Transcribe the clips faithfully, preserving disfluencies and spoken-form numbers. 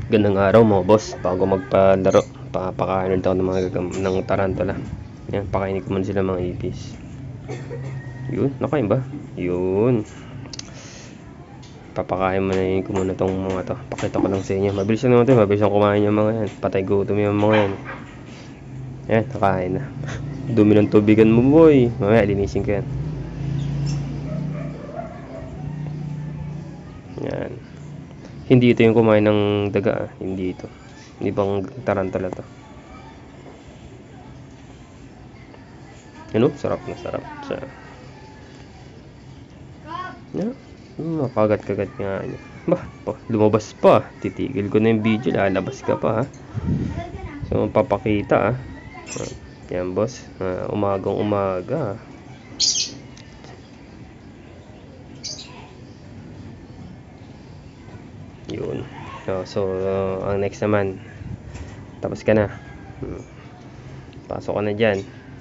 Gandang araw mga boss, bago magpalaro, papakain ulit ako ng mga gagam ng tarantula. Yan, pakainin ko muna sila mga ipis. Yun, nakain ba? Yun. Papakain muna yun ko muna tong mga to. Pakita ko lang sa inyo. Mabilis na naman ito, mabilis na kumain yung mga yan. Patay gutom yung mga yan. Yan, nakain na. Dumi ng tubigan mo boy. Mamaya, linisin ko yan. Yan. Hindi ito yung kumain ng daga, ah. Hindi ito. Ibang tarantula to. Ano? Sarap na sarap. Sa yeah. Hmm, makagat-kagat nga niya. Bah, oh, lumabas pa. Titigil ko na yung video, lalabas ka pa ha. So, papakita ah. Yan boss, uh, umagang umaga. Yun. So, so uh, ang next naman, tapos ka na. Hmm. Pasok ka na dyan.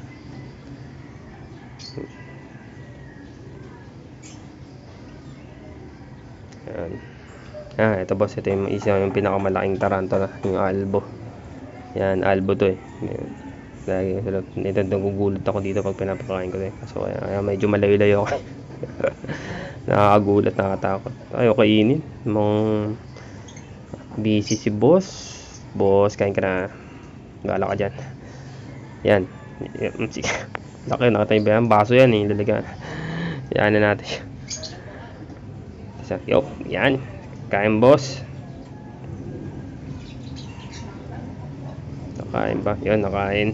Yan. Ah, ito boss, ito yung isa yung pinakamalaking tarantula, yung albo. Yan, albo to eh. Yan. Lagi ito, nagugulat ako dito pag pinapakain ko eh. So, kaya medyo malayo-layo ako. Nakakagulat, nakakatakot. Ayaw kainin. Mong busy si boss. Boss, kain ka na. Gala ka dyan. Yan. Sige. Laki, nakatayo ba yan? Baso yan eh. Lalaga. Yan na natin. Yo, yan. Kain boss. Nakain ba? Yan, nakain.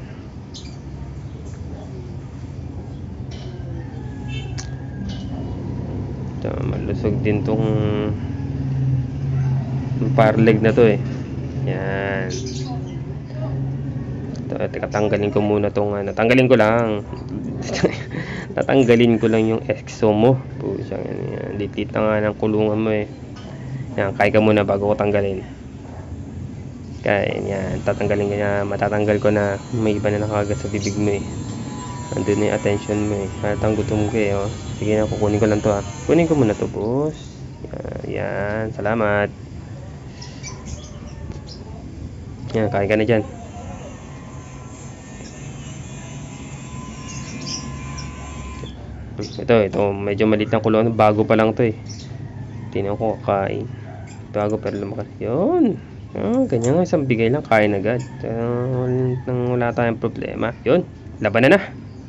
Malusog din tong parleg na to eh. Yan. Ito, teka, tanggalin ko muna tong ano. Tanggalin ko lang. Tatanggalin ko lang yung exo mo. Pusa, yan. Litit na nga ng kulungan mo eh. Yan, kaya ka muna bago ko tanggalin. Kaya yan, tatanggalin ko na. Matatanggal ko na. May iba na nakagat sa bibig mo eh. Andun na yung attention mo eh. Halatang gutom ko eh. Oh. Sige na, kukunin ko lang to ha. Kunin ko muna to boss. Yan, yan. Salamat. Yan, kain ka na dyan. Ito, ito. Medyo maliit ng kulungan. Bago pa lang to eh. Tingnan ko kakain. Bago pero lumakas. Yun. Oh, ganyan nga. Isang bigay lang. Kain agad. Uh, nang wala tayong problema. Yun. Laban na na.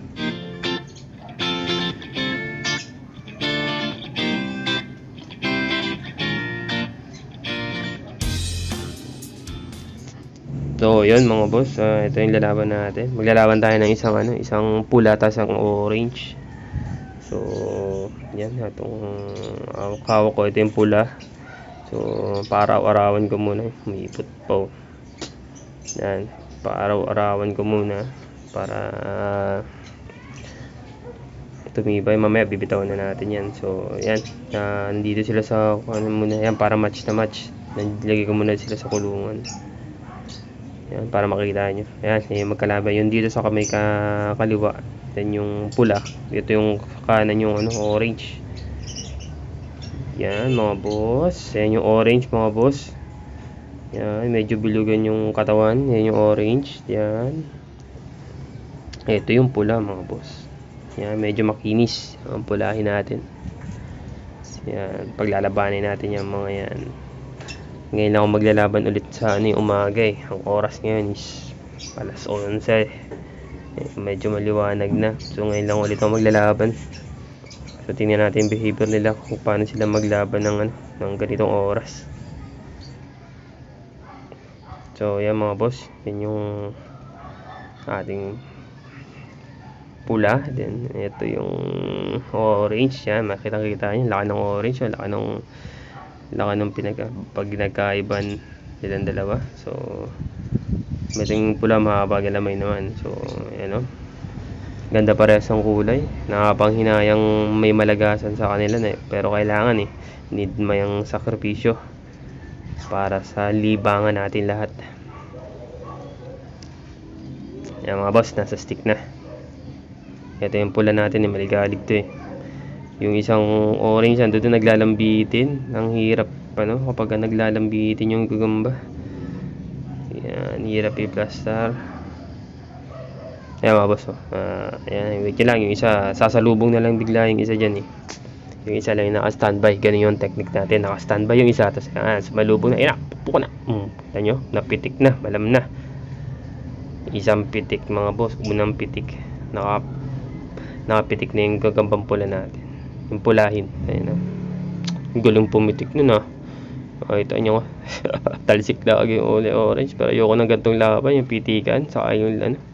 So, yun mga boss, uh, ito yung lalaban natin. Maglalaban tayo ng isang ano, isang pula tas ang orange. So, yan itong ang uh, kawa ko, ito yung pula. So, paaraw-arawan ko muna, umiipot po. Yan, paaraw-arawan ko muna para uh, tumibay. Mamaya bibitawan na natin yan. So, yan, uh, nandito sila sa ano muna, yan para match na match. Nilagay ko muna sila sa kulungan. Yan, para makita nyo. Ayan, yung magkalaban. Yun dito sa kamay ka kaliwa. Then yung pula. Ito yung kanan yung ano, orange. Yan, mga boss. Ayan yung orange, mga boss. Yan, medyo bilugan yung katawan. Yan yung orange. Yan. Ito yung pula, mga boss. Yan, medyo makinis. Ang pulahin natin. Yan, paglalabanin natin yung mga yan. Ngayon ako maglalaban ulit sa ano, umaga eh. Ang oras ngayon is alas onse. Eh, medyo maliwanag na. So ngayon lang ulit ako maglalaban. So tingnan natin yung behavior nila kung paano sila maglaban ng, ano, ng ganitong oras. So yan mga boss. Yan yung ating pula. Then ito yung orange. Yan, makita-kita nyo. Laki ng orange. Laki ng laki nung pinag pag nagkaiban nilang dalawa. So medyo pula, mahaba galamay naman. So ayan o, ganda parehas ang kulay. Nakapanghinayang may malagasan sa kanila na eh. Pero kailangan eh, need mayang sakripisyo para sa libangan natin lahat. Ayan mga boss, nasa stick na. Ito yung pula natin eh, maligalig to eh. Yung isang orange, ando doon naglalambitin. Ang hirap ano kapag naglalambitin yung gagamba. Yan, hirap i-plaster. Ayan mga boss, oh. Uh, ayan, wait lang, yung isa, sasalubong na lang bigla yung isa dyan eh. Yung isa lang yung naka-standby, ganun yung technique natin, naka-standby yung isa, tapos ayan, sumalubong na, ayan, pupuko na. Hmm, kita nyo, napitik na, malam na. Isang pitik mga boss, unang pitik, naka, nakapitik na yung gagambang pula natin. Yung pulahin, ayan na. Gulong pumitik nun ah. Oh, ito nyo, talsik na yung uli orange, pero ayoko ng gantong laban, yung pitikan, saka yung ano.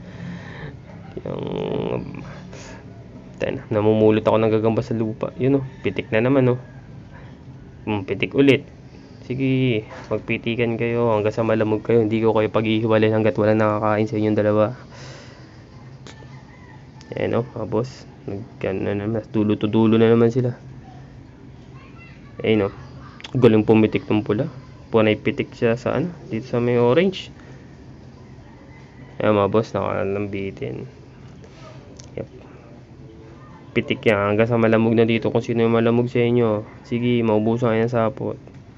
Yung ten, namumulot ako ng gagamba sa lupa. Yun oh, pitik na naman oh. Hmm, pitik ulit. Sige, magpitikan kayo hanggang sa malamog kayo. Hindi ko kayo pag-ihiwalay hanggat wala nakakain sa inyong dalawa. Ayan oh, mga boss. Nagkan na naman, dulo to dulo na naman sila. Ayan oh, galing pumitik ng pula. Punay pitik siya sa ano, dito sa may orange. Ayan mga boss, nakalambitin. Yep. Pitik yan hanggang sa malamog na dito. Kung sino yung malamog sa inyo, sige, maubusan kayo ng sapot.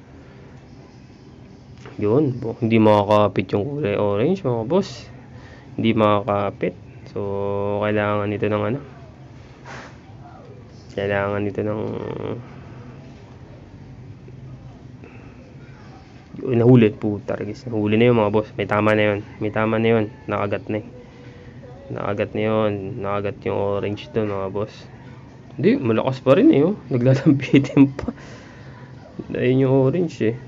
Yun, hindi makakapit yung kulay orange mga boss. Hindi makakapit. So, kailangan nito ng ano, kailangan nito ng yun, nahuli po, targis. Nahuli na yun mga boss. May tama na yun. May tama na yun. Nakagat na eh. Nakagat na yun. Nakagat yung orange doon mga boss. Hindi, malakas pa rin eh oh. Naglalambitin pa. Dahil yung orange eh.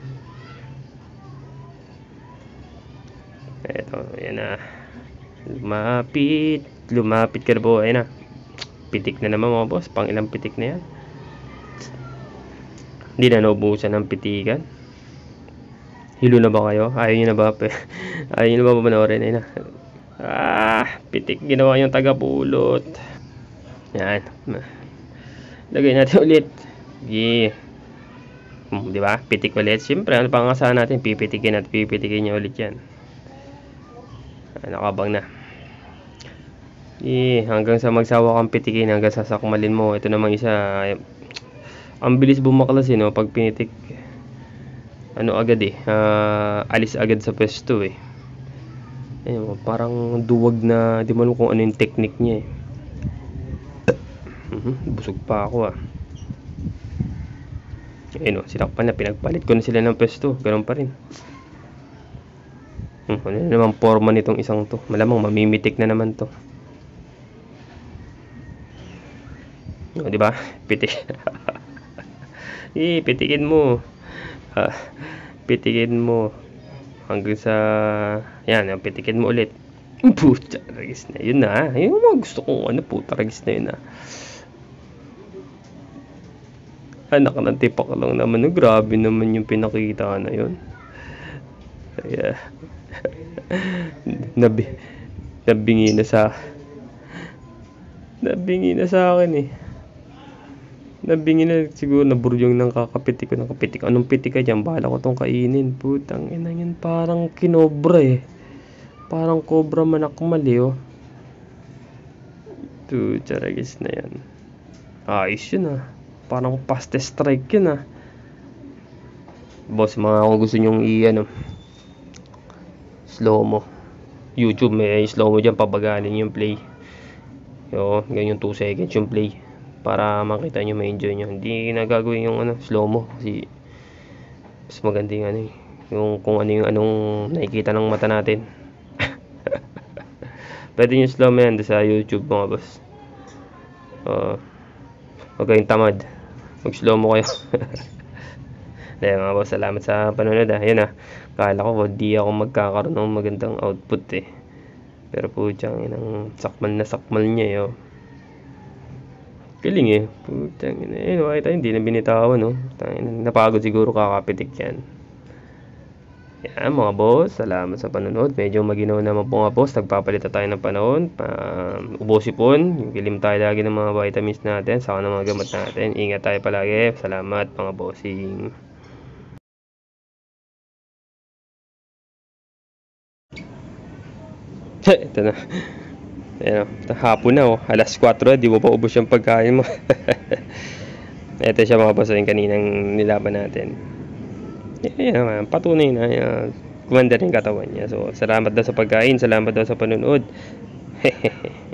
Eto, yan na. Lumapit. Lumapit ka na po. Ayan na. Pitik na naman mga boss. Pang ilang pitik na yan. Hindi na naubusan ng pitikan. Hilo na ba kayo? Ayaw nyo na ba? Ayaw nyo na ba panoorin? Ayan na. Ah, pitik ginawa yung tagapulot. Yan. Lagay natin ulit. Yeah. Hmm, di ba? Pitik ulit. Siyempre, ano pang asahan natin? Pipitikin at pipitikin niya ulit yan. Ah, nakabang na. Yeah. Hanggang sa magsawa kang pitikin, hanggang sa sakmalin mo. Ito namang isa. Ang bilis bumaklas eh, no? Pag pinitik. Ano agad eh. Uh, alis agad sa pwesto eh. Ayun, parang duwag na, di mo alam kung ano yung technique niya eh. Uh-huh, busog pa ako ah. Ayun o, sinakpan na, pinagpalit ko na sila ng pwesto. Ganun pa rin. Hmm, ano na naman forma nitong isang to. Malamang mamimitik na naman to. O, di ba? Pitik. Eh, pitikin mo. Uh, pitikin mo hanggang sa yan, pitikin mo ulit. Puta, ragis na yun na. Yung mga gusto kong ano, puta, ragis na yun na. Anak ng tipak lang naman. No? Grabe naman yung pinakita na yun. Kaya nabi nabingi na sa nabingi na sa akin eh. Nabingi na siguro, naburyong ng kakapitik ko ng kapitik. Anong pitik ka dyan? Bahala ko tong kainin. Putang ina yan. Parang kinobra eh. Parang cobra manakmali oh. Ito, charagis na yan. Ayos yun ah. Parang paste strike yun ah. Boss, mga kung gusto nyong i-ano, slow mo. YouTube may slow mo dyan. Pabaganin yung play. Yo, ganyan two seconds yung play. Para makita nyo, ma-enjoy nyo. Hindi nagagawin yung ano, slow mo. Kasi mas maganda yung ano, yung kung ano yung anong nakikita ng mata natin. Pwede nyo slow mo yan sa YouTube mga boss. Uh, Huwag kayong tamad. Mag slow mo kayo. Dahil mga boss, salamat sa panonood ah. Yun ah, kala ko di ako magkakaroon ng magandang output eh. Pero po dyan, yung sakmal na sakmal niya yo. Galing eh. Putang ina. Eh, no, hindi na binitawan, no. Napagod siguro kakapitik yan. Yan, mga boss. Salamat sa panonood. Medyo maginaw naman po mga boss. Nagpapalita tayo ng panahon. Uh, ubosipon. Gilim tayo lagi ng mga vitamins natin. Saka ng mga gamot natin. Ingat tayo palagi. Salamat, mga bossing. Ito na. Ayan, hapon na oh. Alas kwatro, di mo pa ubos yung pagkain mo. Ito siya mga boss, yung kaninang nilaban natin. Ayan naman, patunay na. Ayan. gumanda rin katawan niya. So, salamat daw sa pagkain, salamat daw sa panonood. Hehehe.